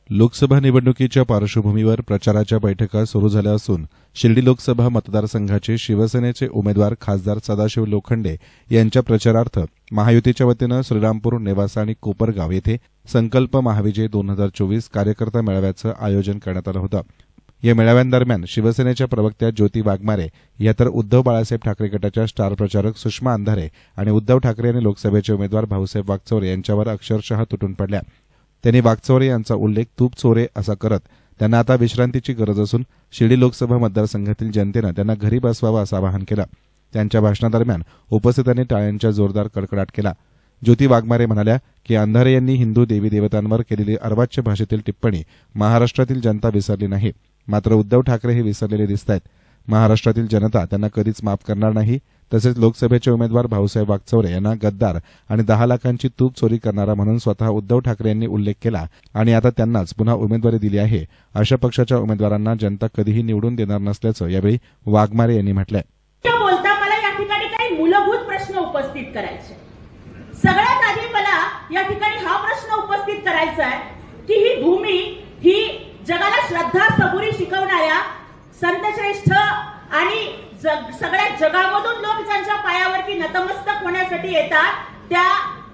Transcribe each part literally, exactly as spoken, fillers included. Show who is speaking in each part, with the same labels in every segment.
Speaker 1: लोकसभा निवडणुकीच्या पार्श्वभूमीवर प्रचाराच्या बैठका सुरू झाल्या असून शिर्डी लोकसभा मतदारसंघाचे शिवसेनेचे उमेदवार खासदार सदाशिव लोखंडे यांच्या प्रचारार्थ महायुतीच्या वतीनं श्रीरामपूर नेवासा आणि कोपरगाव येथे संकल्प महाविजय दोन हजार चोवीस कार्यकर्ता मेळाव्याचं आयोजन करण्यात आलं होतं। या मेळाव्यांदरम्यान शिवसेनेच्या प्रवक्त्या ज्योती वाघमारे या तर उद्धव बाळासाहेब ठाकरे गटाच्या स्टार प्रचारक सुषमा अंधारे आणि उद्धव ठाकरे आणि लोकसभेचे उमेदवार भाऊसाहेब वागचौरे यांच्यावर अक्षरशः तुटून पडल्या। त्यांनी वागचौरे यांचा उल्लेख तूप चोरे असा करत त्यांना आता विश्रांतीची गरज असून शिर्डी लोकसभा मतदारसंघातील जनतेनं त्यांना घरी बसवावं असं आवाहन केलं। त्यांच्या भाषणादरम्यान उपस्थितांनी टाळ्यांचा जोरदार कडकडाट केला। ज्योती वाघमारे म्हणाल्या की अंधारे यांनी हिंदू देवी देवतांवर केलेली अर्वाच्य भाषेतील टिप्पणी महाराष्ट्रातील जनता विसरली नाही, मात्र उद्धव ठाकरे हे विसरलेले दिसतायत। महाराष्ट्रातील जनता त्यांना कधीच माफ करणार नाही। तसेच लोकसभेचे उमेदवार भाऊसाहेब वागचौरे यांना गद्दार आणि दहा लाखांची तूप चोरी करणारा म्हणून स्वतः उद्धव ठाकरे यांनी उल्लेख केला आणि आता त्यांनाच पुन्हा उमेदवारी दिली आहे। अशा पक्षाच्या उमेदवारांना जनता कधीही निवडून देणार नसल्याचं यावेळी वाघमारे यांनी म्हटलंय।
Speaker 2: बोलता मला या ठिकाणी काही मूलभूत प्रश्न उपस्थित करायचे। सगळ्यात आधी मला या ठिकाणी हा प्रश्न उपस्थित करायचा आहे की ही भूमी ही जगाला श्रद्धा सबुरी शिकवणाऱ्या संतश्रेष्ठ आणि जग, सगळ्या जगामधून लोक ज्यांच्या पायावरती नतमस्तक होण्यासाठी येतात त्या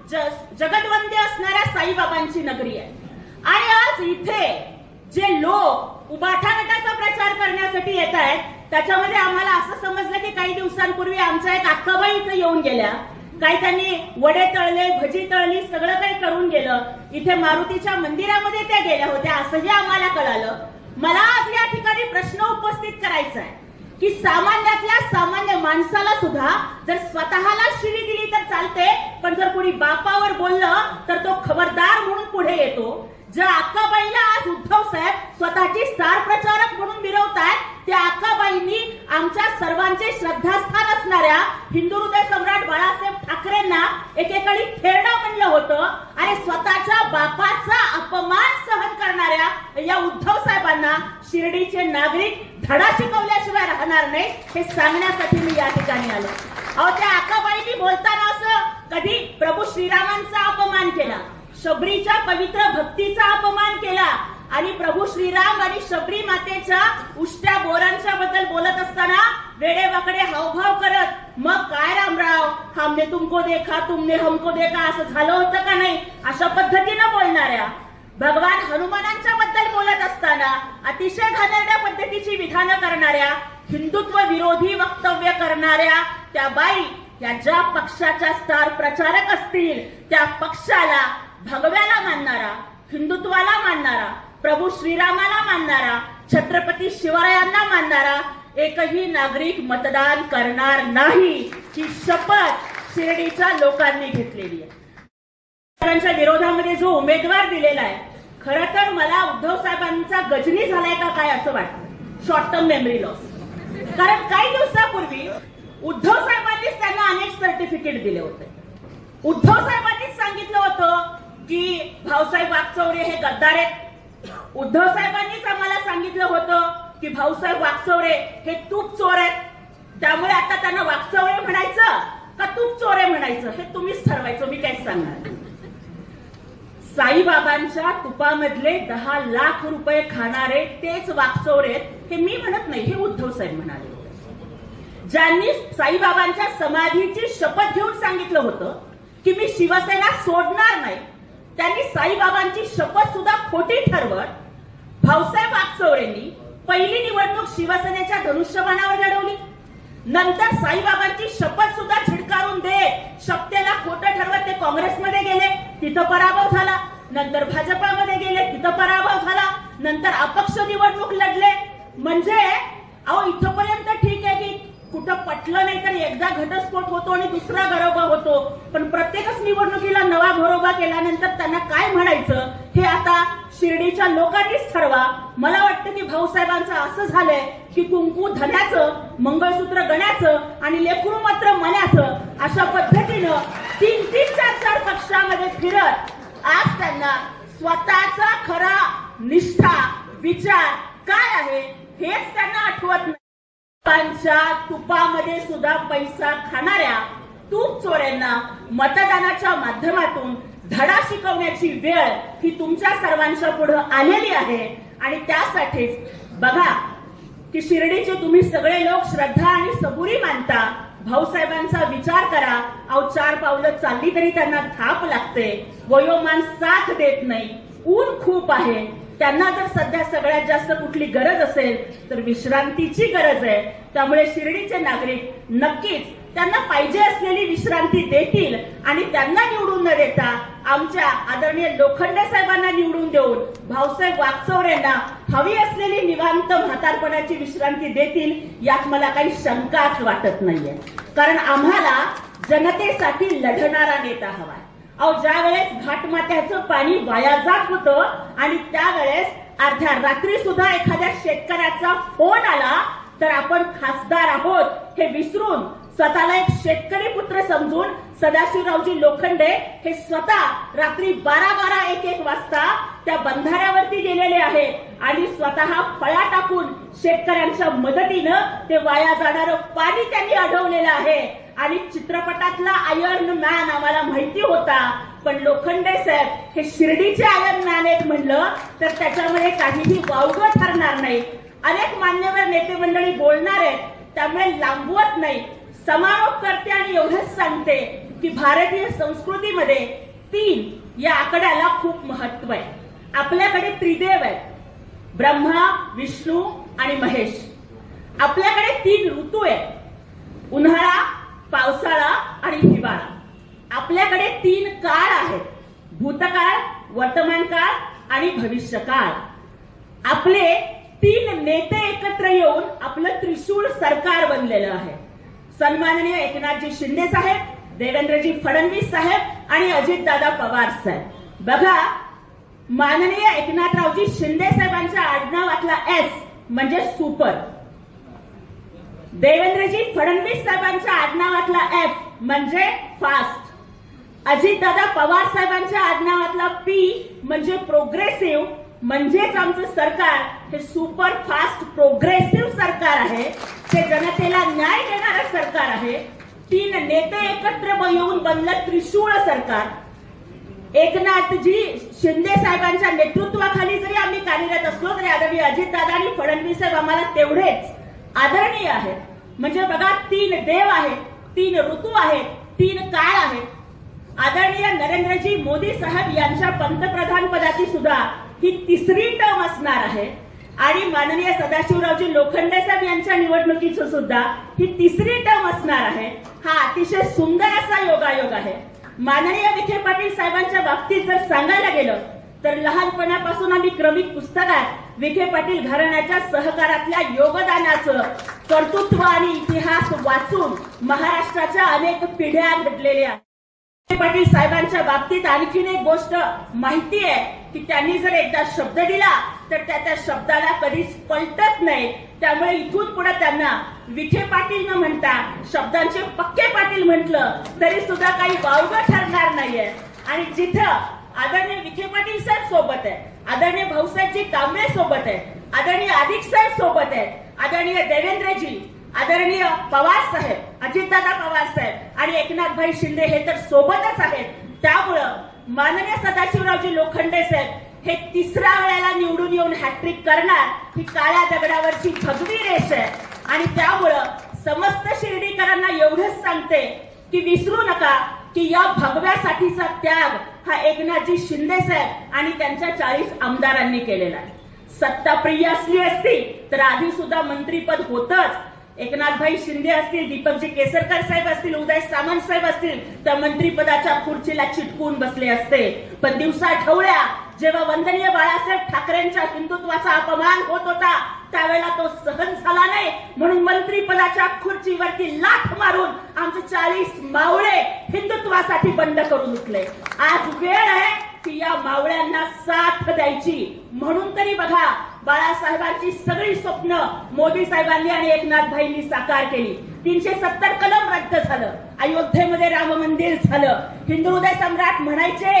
Speaker 2: जगदवंद्य असणाऱ्या साईबाबांची नगरी आहे। आणि आज इथे जे लोक उबाठा गटाचा प्रचार करण्यासाठी येत आहेत त्याच्यामध्ये आम्हाला असं समजलं की काही दिवसांपूर्वी आमच्या एक अक्काबाई इथे येऊन गेल्या, काही त्यांनी वडे तळले, भजी तळली, सगळं काही करून गेलं। इथे मारुतीच्या मंदिरामध्ये त्या गेल्या होत्या असंही आम्हाला कळालं। मला आज या ठिकाणी प्रश्न उपस्थित करायचा आहे की सामान्यातल्या सामान्य माणसाला सुद्धा जर स्वतःला शिवी दिली तर चालते, पण जर कोणी बापावर बोललं तर तो खबरदार म्हणून पुढे येतो। ज्या अक्काबाईला आज उद्धव साहेब स्वतःची स्टार प्रचारक म्हणून मिरवतायत त्या अक्काबाईंनी आमच्या सर्वांचे श्रद्धास्थान असणाऱ्या हिंदू हृदय सम्राट बाळासाहेब ठाकरेंना एकेकाळी खेळणं म्हणलं होतं आणि स्वतःच्या बापाचा अपमान सहन करणाऱ्या या उद्धव साहेबांना शिर्डीचे नागरिक धडा शिकवल्याशिवाय राहणार नाही हे सांगण्यासाठी मी या ठिकाणी आलो। अहो त्या अक्काबाईंनी बोलताना असं कधी प्रभू श्रीरामांचा अपमान केला, शबरीच्या पवित्र भक्तीचा अपमान केला आणि प्रभू श्रीराम आणि शबरी मातेच्या उष्ट्या बोरांच्या बद्दल बोलत असताना वेडे वाकडे हावभाव करत मग काय रामराव हमने तुमको देखा तुमने हमको देखा असं झालं होतं का नाही अशा पद्धतीनं बोलणाऱ्या, भगवान हनुमानांच्या बद्दल बोलत असताना अतिशय घाणेरड्या पद्धतीची विधानं करणाऱ्या, हिंदुत्व विरोधी वक्तव्य करणाऱ्या त्या बाई या ज्या पक्षाच्या स्टार प्रचारक असतील त्या पक्षाला भगव्याला मानणारा, हिंदुत्वाला मानणारा, प्रभू श्रीरामाला मानणारा, छत्रपती शिवरायांना मानणारा एकही नागरिक मतदान करणार नाही ही शपथ शिर्डीच्या लोकांनी घेतलेली आहे। त्यांच्या विरोधामध्ये जो उमेदवार दिलेला आहे खरं तर मला उद्धव साहेबांचा गजनी झालाय का काय असं वाटतं, शॉर्ट टर्म मेमरी लॉस। कारण काही दिवसापूर्वी उद्धव साहेबांनीच त्यांना अनेक सर्टिफिकेट दिले होते। उद्धव साहेबांनीच सांगितलं होतं की भाऊसाहेब वागचौरे हे गद्दार आहेत। उद्धव साहेबांनीच आम्हाला सांगितलं होतं की भाऊसाहेब वागचौरे हे तूप चोर आहेत, त्यामुळे आता त्यांना वागचौरे म्हणायचं का तूप चोरे म्हणायचं हे तुम्हीच ठरवायचं, मी काहीच सांगणार। साईबाबांच्या तुपामधले दहा लाख रुपये खाणारे तेच वागचौरे हे मी म्हणत नाही, हे उद्धव साहेब म्हणाले। ज्यांनी साईबाबांच्या समाधीची शपथ घेऊन सांगितलं होतं की मी शिवसेना सोडणार नाही, त्यांनी साईबाबांची शपथ सुद्धा खोटी ठरवत भाऊसाहेब वागचौरेंनी पहिली निवडणूक शिवसेनेच्या धनुष्यबाणावर लढवली, नंतर साईबाबांची शपथ सुद्धा झिडकारून देत शपथेला खोटं ठरवत ते काँग्रेसमध्ये गेले, तिथं पराभव झाला, नंतर भाजपामध्ये गेले, तिथं पराभव झाला, नंतर अपक्ष निवडणूक लढले। म्हणजे अहो इथपर्यंत ठीक आहे की कुठं पटलं नाही तर एकदा घटस्फोट होतो आणि दुसरा घरोबा होतो, पण प्रत्येकच निवडणुकीला नवा घरोबा केल्यानंतर त्यांना काय म्हणायचं हे आता शिर्डीच्या लोकांनीच ठरवा। मला वाटतं की भाऊसाहेबांचं असं झालंय की कुंकू धन्याचं, मंगळसूत्र गण्याचं आणि लेकरू मात्र मण्याचं अशा पद्धतीनं तीन तीन चार चार पक्षामध्ये फिरत आज त्यांना स्वतःचा खरा निष्ठा विचार काय आहे हेच त्यांना आठवत नाही। त्यांच्या तुपामध्ये सुद्धा पैसा खाणाऱ्या तूप चोऱ्यांना मतदानाच्या माध्यमातून धडा शिकवण्याची वेळ ही तुमच्या सर्वांच्या पुढे आलेली आहे. आणि त्यासाठीच बघा की शिर्डीचे तुम्ही सगळे लोक श्रद्धा आणि सबुरी मानता. भाऊसाहेबांचा विचार करा. अहो चार पावलं चालली तरी त्यांना थाप लागते. वयोमान साथ देत नाही. ऊन खूप आहे. त्यांना जर सध्या सगळ्यात जास्त कुठली गरज असेल तर विश्रांतीची गरज आहे. त्यामुळे शिर्डीचे नागरिक नक्कीच त्यांना पाहिजे असलेली विश्रांती देतील आणि त्यांना निवडून न देता आमच्या आदरणीय लोखंडे साहेबांना निवडून देऊन भाऊसाहेब वागचौरेंना हवी असलेली निवांत म्हातारपणाची विश्रांती देतील यात मला काही शंकाच वाटत नाहीये. कारण आम्हाला जनतेसाठी लढणारा नेता हवाय. अहो ज्या वेळेस घाटमात्याचं पाणी वाया जात होतं आणि त्यावेळेस अर्ध्या रात्री सुद्धा एखाद्या शेतकऱ्याचा फोन आला तर आपण खासदार आहोत हे विसरून स्वतःला एक शेतकरी पुत्र समजून सदाशिवरावजी लोखंडे हे स्वतः रात्री बारा बारा एक एक वाजता त्या बंधाऱ्यावरती गेलेले आहेत आणि स्वतः फळा टाकून शेतकऱ्यांच्या मदतीनं ते वाया जाणारं पाणी त्यांनी अडवलेलं आहे. आणि चित्रपटातला आयर्न मॅन आम्हाला माहिती होता, पण लोखंडे साहेब हे शिर्डीचे आयर्न मॅन आहेत म्हणलं तर त्याच्यामध्ये काहीही वावगं ठरणार नाही. अनेक मान्यवर नेते मंडळी बोलणार आहेत त्यामुळे लांबवत नाही. समारोप करते आणि एवढंच सांगते की भारतीय संस्कृतीमध्ये तीन या आकड्याला खूप महत्व आहे. आपल्याकडे त्रिदेव आहेत, ब्रह्मा, विष्णू आणि महेश. आपल्याकडे तीन ऋतू आहेत, उन्हाळा, पावसाळा आणि हिवाळा. आपल्याकडे तीन काळ आहेत, भूतकाळ, वर्तमान काळ आणि भविष्यकाळ. आपले तीन नेते एकत्र येऊन आपलं त्रिशूळ सरकार बनलेलं आहे. सन्माननीय एकनाथजी शिंदे साहेब, देवेंद्रजी फडणवीस साहेब आणि अजितदादा पवार साहेब. बघा, माननीय एकनाथरावजी शिंदे साहेबांच्या आडनावातला एस म्हणजे सुपर, देवेंद्रजी फडणवीस साहेबांच्या आडनावातला एफ म्हणजे फास्ट, अजितदादा पवार साहेबांच्या आडनावातला पी म्हणजे प्रोग्रेसिव्ह. म्हणजेच आमचं सरकार हे सुपर फास्ट प्रोग्रेसिव्ह सरकार आहे. ते जनतेला न्याय देणारं सरकार आहे. तीन नेते एकत्र येऊन बनलं त्रिशूळ सरकार. एकनाथजी शिंदे साहेबांच्या नेतृत्वाखाली जरी आम्ही कार्यरत असलो तरी आदरणीय अजितदादा आणि फडणवीस साहेब आम्हाला तेवढेच आदरणीय आहेत. म्हणजे बघा, तीन देव आहेत, तीन ऋतू आहेत, तीन काळ आहेत. आदरणीय नरेंद्रजी मोदी साहेब यांच्या पंतप्रधान पदाची सुद्धा ही तिसरी टर्म असणार आहे आणि माननीय सदाशिवरावजी लोखंडे साहेब यांच्या निवडणुकीची सुद्धा ही तिसरी टर्म असणार आहे. हा अतिशय सुंदर असा योगायोग आहे. माननीय विखे पाटील साहेबांच्या बाबतीत जर सांगायला गेलं तर लहानपणापासून आम्ही क्रमिक पुस्तकात विखे पाटील घराण्याच्या सहकारातल्या योगदानाचं कर्तृत्व आणि इतिहास वाचून महाराष्ट्राच्या अनेक पिढ्या घडलेल्या आहेत. पाटील साहेबांच्या बाबतीत आणखीन एक गोष्ट माहिती आहे की त्यांनी जर एकदा शब्द दिला तर त्या त्या शब्दाला कधीच पलटत नाही. त्यामुळे इथून पुढे त्यांना विखे पाटील न म्हणता शब्दांचे पक्के पाटील म्हटलं तरी सुद्धा काही वावगं ठरणार नाहीये. आणि जिथं आदरणीय विखे पाटील साहेब सोबत आहे, आदरणीय भाऊसाहेबजी कांबळे सोबत आहे, आदरणीय अधिक साहेब सोबत आहे, आदरणीय देवेंद्रजी, आदरणीय पवार साहेब, अजितदादा पवार साहेब आणि एकनाथभाई शिंदे हे तर सोबतच आहेत. त्यामुळं माननीय सदाशिवरावजी लोखंडे साहेब हे तिसऱ्या वेळेला निवडून येऊन हॅट्रिक करणार ही काळ्या दगडावरची भगवी रेष आहे. आणि त्यामुळं समस्त शिर्डीकरांना एवढंच सांगते की विसरू नका की या भगव्यासाठीचा त्याग हा एकनाथजी शिंदे साहेब आणि त्यांच्या चाळीस आमदारांनी केलेला आहे. सत्ता प्रिय असली असती तर आधी सुद्धा मंत्रीपद होतच. एकनाथभाई शिंदे असतील, दीपकजी केसरकर साहेब असतील, उदय सामंत साहेब असतील त्या मंत्रीपदाच्या खुर्चीला चिटकून बसले असते. पण दिवसा ढवळ्या जेव्हा वंदनीय बाळासाहेब ठाकरेंच्या हिंदुत्वाचा अपमान होत होता त्यावेळेला तो सहन झाला नाही म्हणून मंत्रीपदाच्या खुर्चीवरती लाथ मारून आमचे चाळीस मावळे हिंदुत्वासाठी बंड करून उठले. आज वेळ आहे की या मावळ्यांना साथ द्यायची. म्हणून तरी बघा, बाळासाहेबांची सगळी स्वप्न मोदी साहेबांनी आणि एकनाथभाईंनी साकार केली. तीनशे सत्तर कलम रद्द झालं, अयोध्येमध्ये राम मंदिर झालं, हिंदू हृदय सम्राट म्हणायचे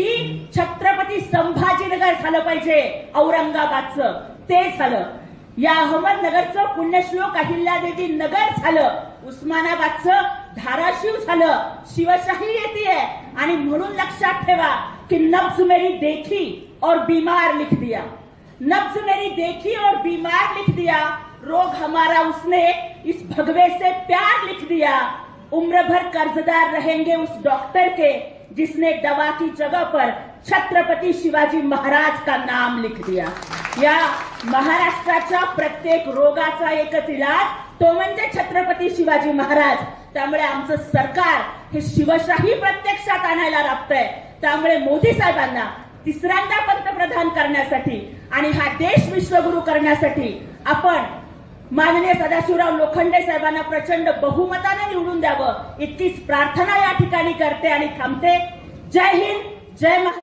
Speaker 2: की छत्रपती संभाजीनगर झालं पाहिजे औरंगाबादचं, ते झालं. या अहमदनगरचं पुण्यश्लोक अहिल्यादेवी नगर झालं, उस्मानाबादचं धाराशिव झालं, शिवशाही येतेय आणि म्हणून लक्षात ठेवा की नब्ज मेरी देखी और बीमार लिख दिया, नब्ज मेरी देखी और बीमार लिख दिया, रोग हमारा उसने इस भगवे से प्यार लिख दिया, उम्र भर कर्जदार रहेंगे उस डॉक्टर के जिसने दवा की जगह पर छत्रपती शिवाजी महाराज का नाम लिख दिया। या महाराष्ट्राच्या प्रत्येक रोगाचा एकच इलाज तो म्हणजे छत्रपती शिवाजी महाराज। त्यामुळे आमचं सरकार हे शिवशाही प्रत्यक्षात आणायला राबतंय। त्यामुळे मोदी साहेबांना तिसऱ्यांदा पंतप्रधान करण्यासाठी आणि हा देश विश्वगुरू करण्यासाठी आपण माननीय सदाशिवराव लोखंडे साहेबांना प्रचंड बहुमताने निवडून द्यावं इतकीच प्रार्थना या ठिकाणी करते आणि थांबते। जय हिंद, जय महाराष्ट्र।